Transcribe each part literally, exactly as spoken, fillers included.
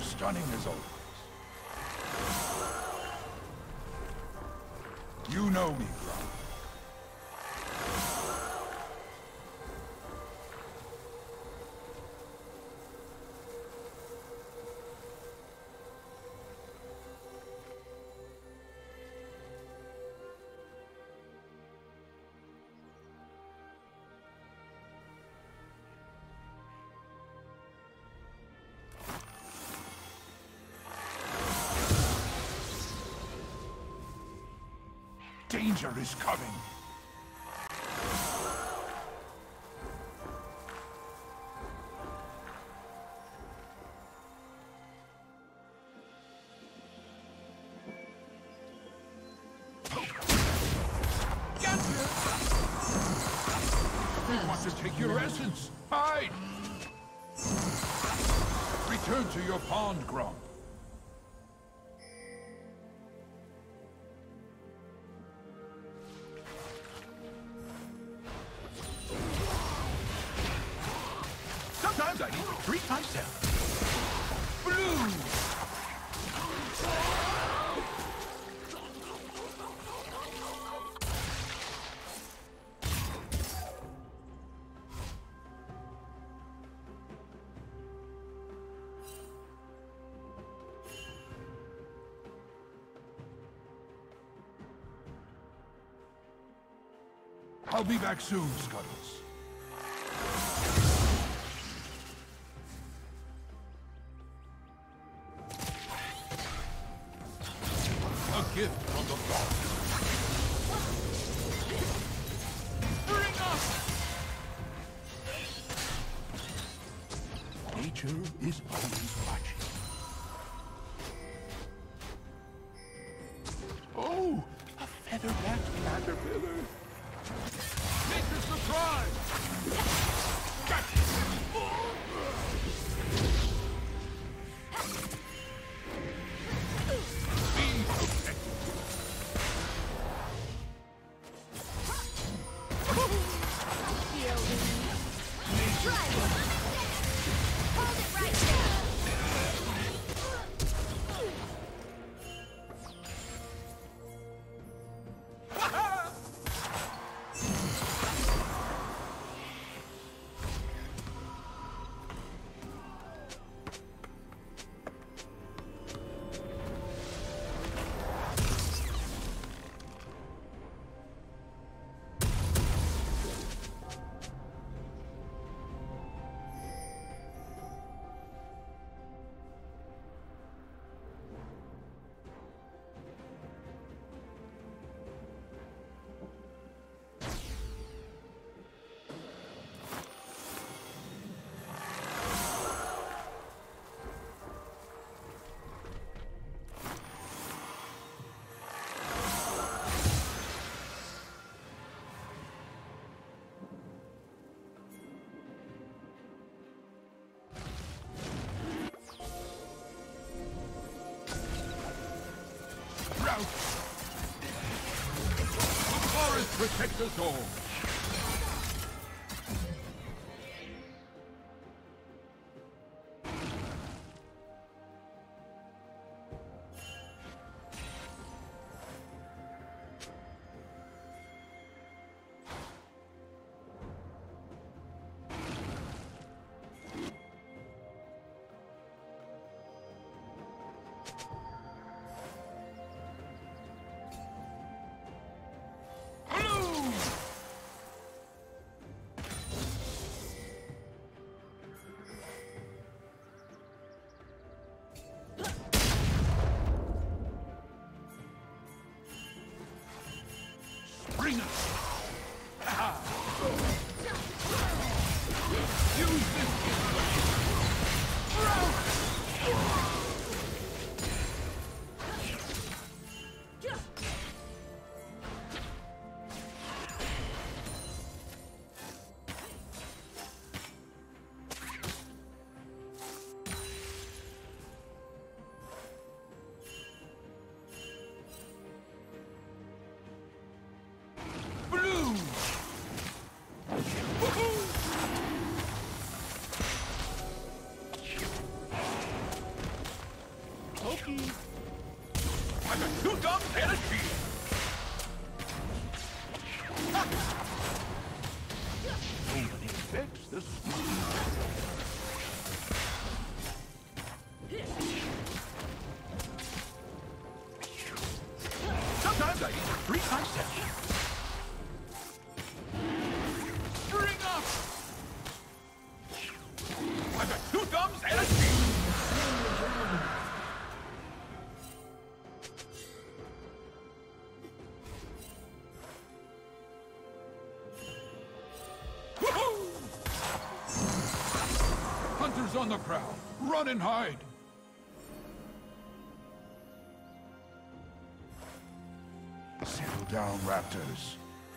stunning as always. You know me, Grump. Danger is coming. They want to take your essence. Hide! Return to your pond, Grump. Sometimes I need to treat myself. Blue! I'll be back soon, Scuttles. A gift from the vault. Bring us! Nature is always watching. Oh, a featherback caterpillar. Nature's surprise! The forest protects us all. Bring us! Use this! Raptors on the ground! Run and hide! Settle down, Raptors.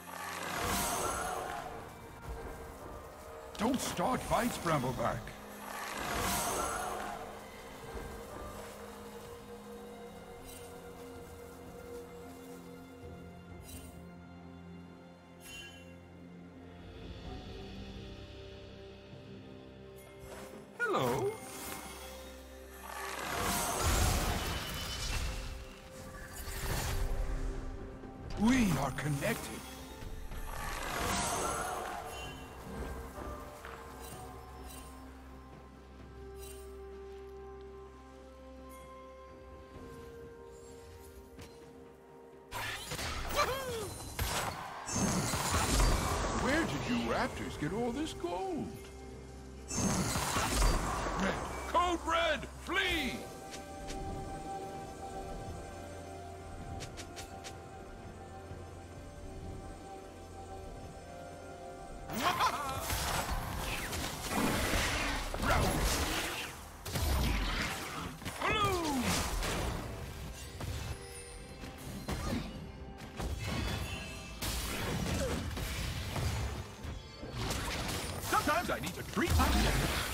Don't start fights, Brambleback. Hello? We are connected. Where did you Raptors get all this gold? Red! Code Red! Flee! Sometimes I need to treat myself.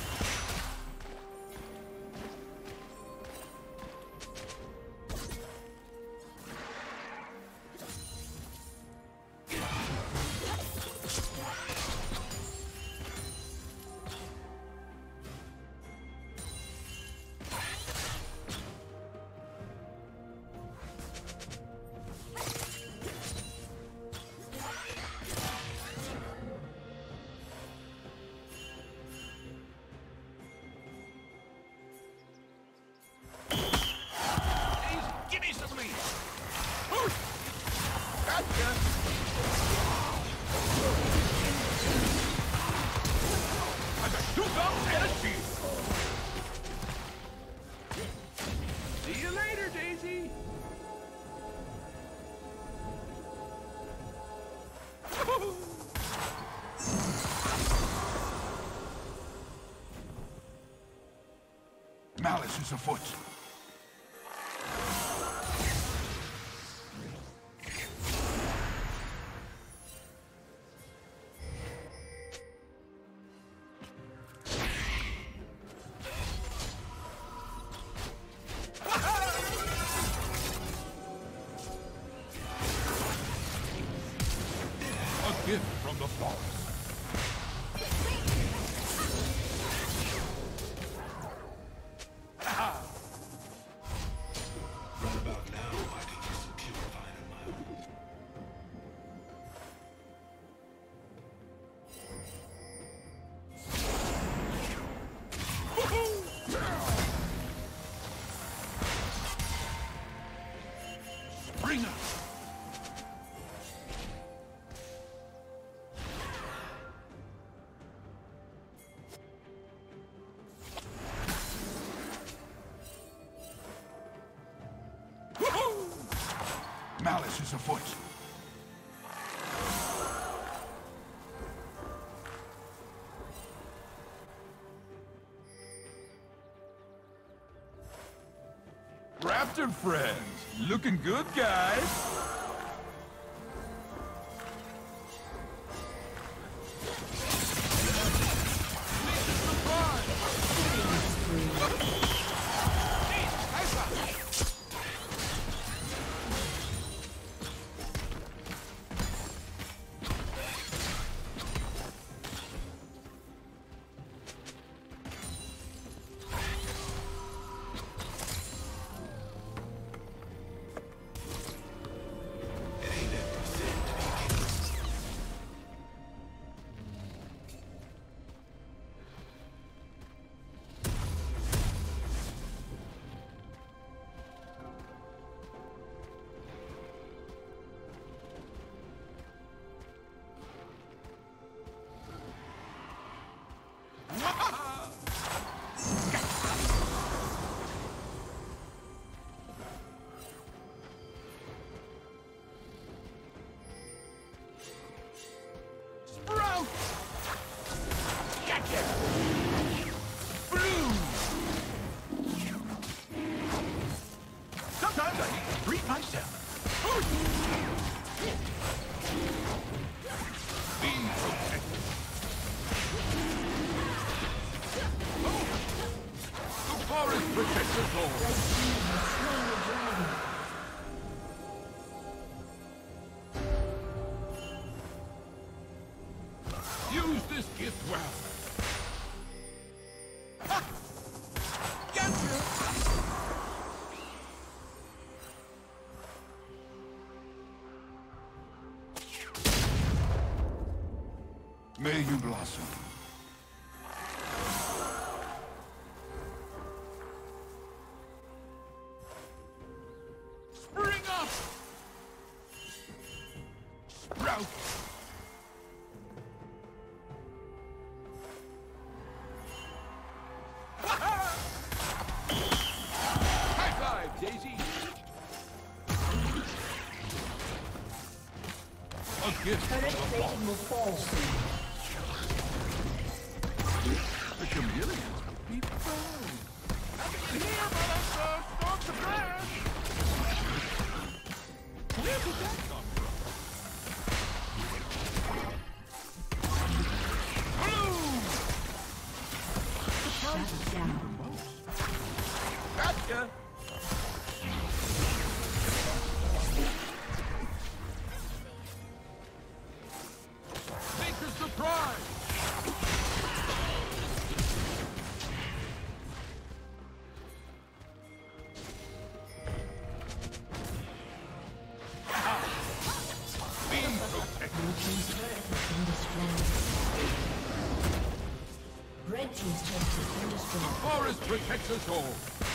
See you later, Daisy! Malice is afoot. A gift from the forest. Right about now, I can use some purifying of my own. Bring up. Malice is afoot. Raptor friends, looking good, guys. Blue! this gift well. Ha! Gotcha! May you blossom. Spring up! Sprout! High five, Daisy! A gift from the vault. Will fall soon. The chameleon be found. Here, Melissa! Stop the crash! Where did that come from? Bloom! Surprises me the most. Gotcha! Think a surprise! Red team's turret has been destroyed. The forest protects us all.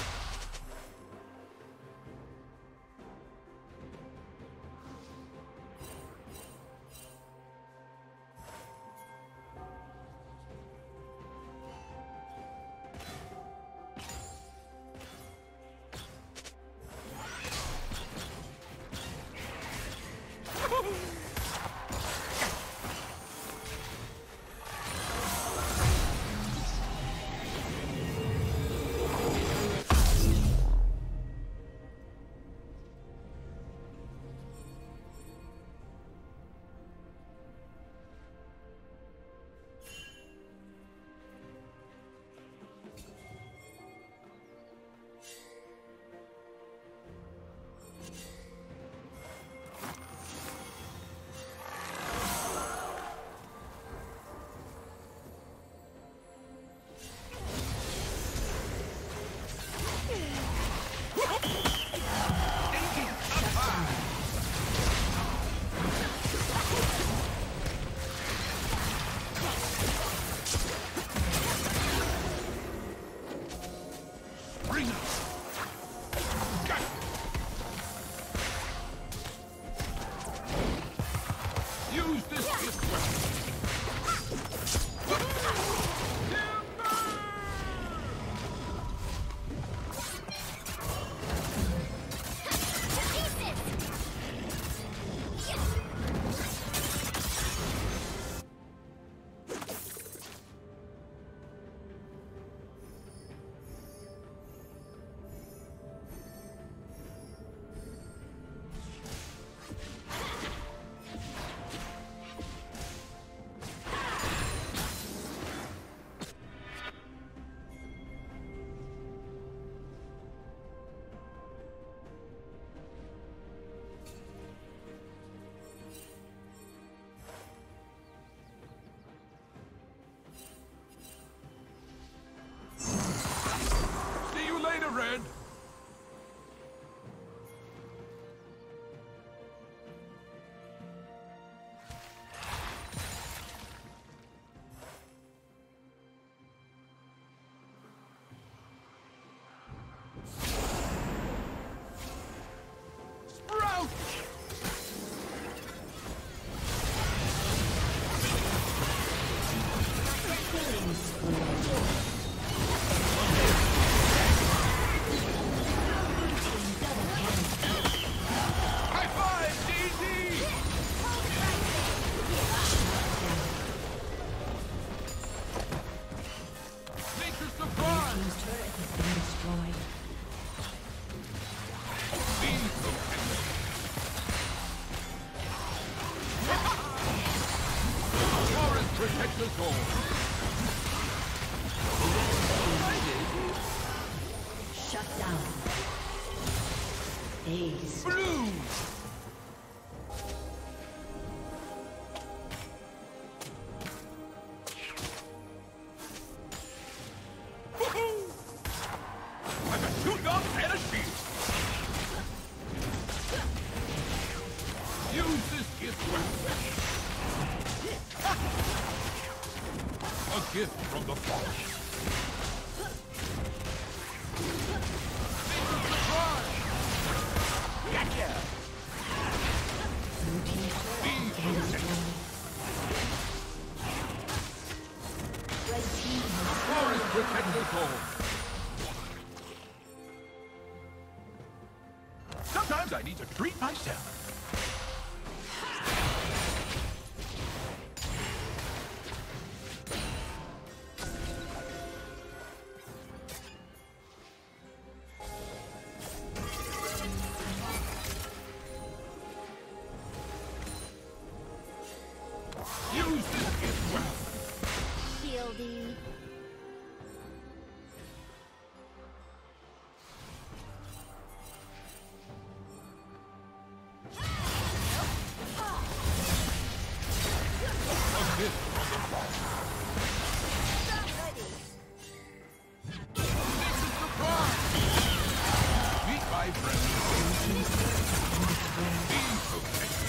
Red. Sprout! Protect us all. Shut down. Ace. Bloom. gift from the forest. Gotcha! Be protected. Forest protect us all. Sometimes I need to treat myself. Use this gift well. Shieldy. A gift from the forest. This is the prize. Meet my friend. Be protected.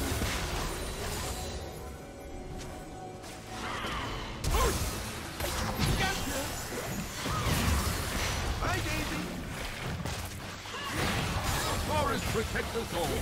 Gotcha. Bye, Daisy. The forest protects us all.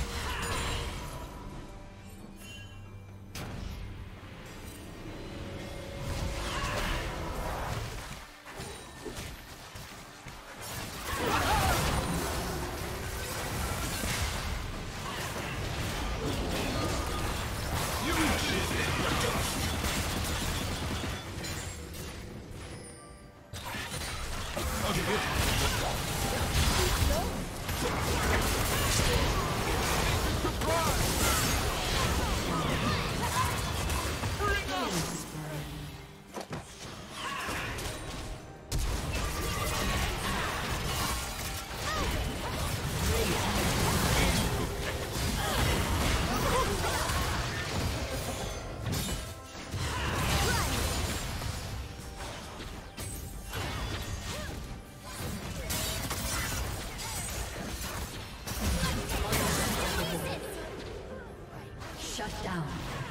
Shut down.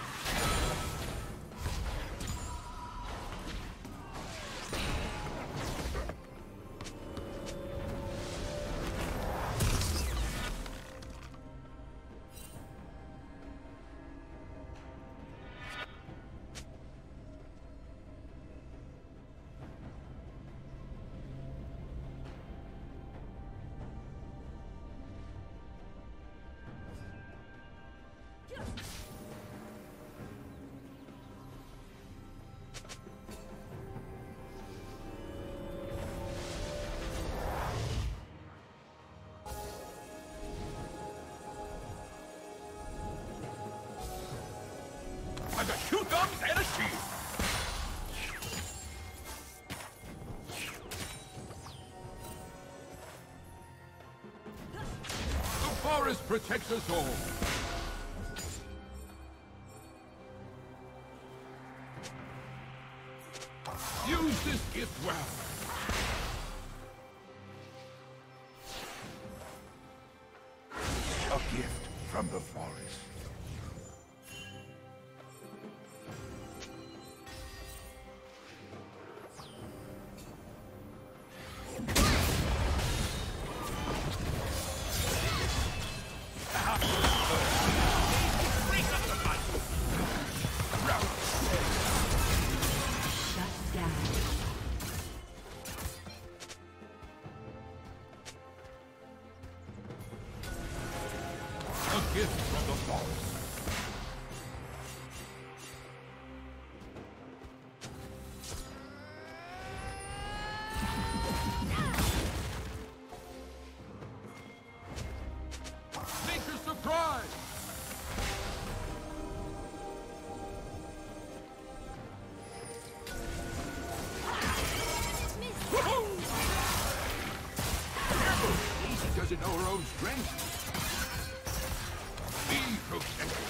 I got two thumbs and a shield. The forest protects us all. Use this gift well. A gift from the forest. A gift from the forest. Make a surprise! Woohoo! Easy doesn't know her own strength. Be protected.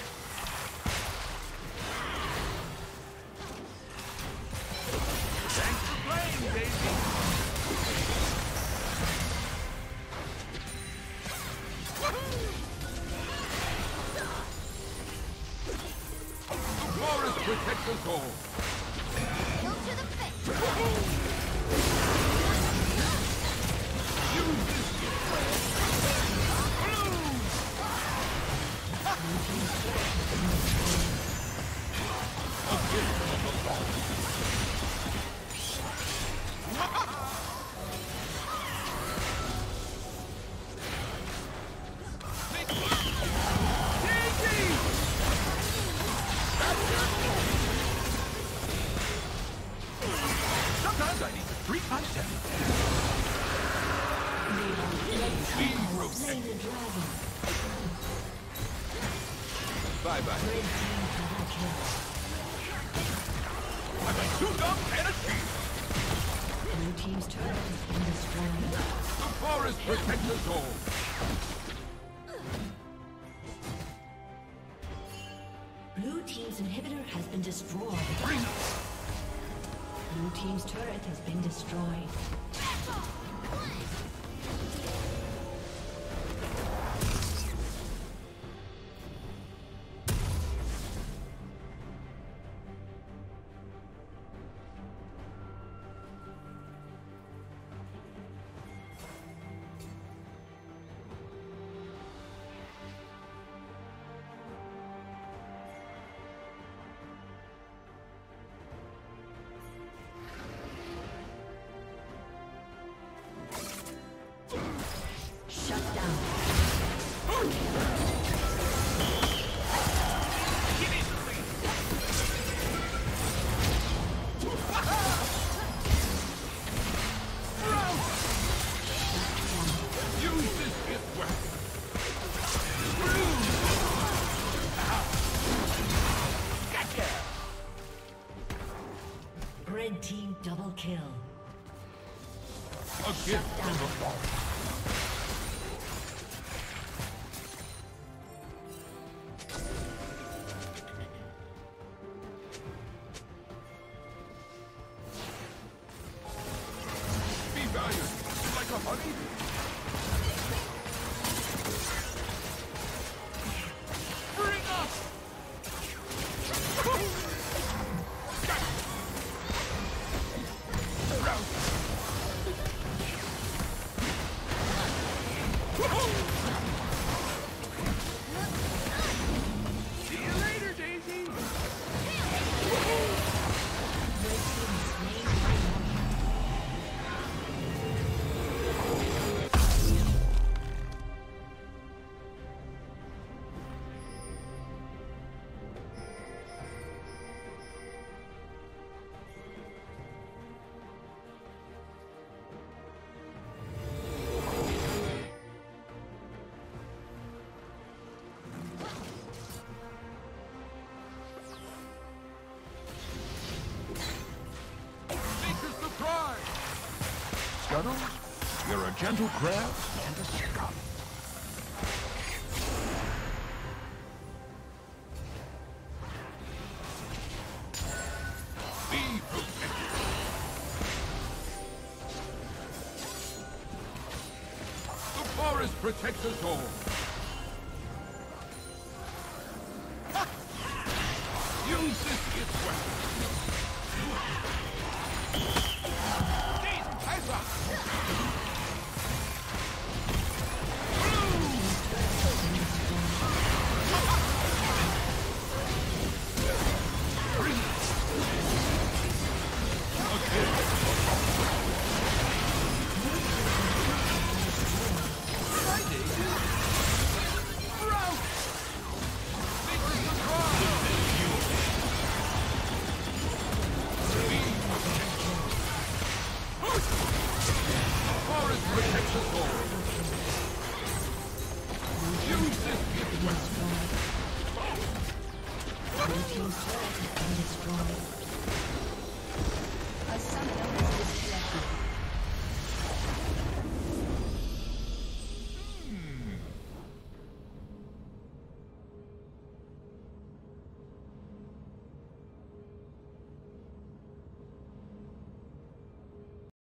Thanks for playing, Daisy. The forest protects us all. Sometimes I need to treat myself. Slain the dragon. Bye bye. Red team double kill. I'm a two-dumb and a sheep. Blue team's turret has been destroyed. The forest protects us all. Blue team's inhibitor has been destroyed. Blue team's turret has been destroyed. Red team double kill. A gift from the forest. Be valued like a honey. Bring up. Scuttle, you're a gentle crab and a scum. Be protected. The forest protects us all. Ha! Use this its weapon. Blue team's turret has been destroyed. A summoner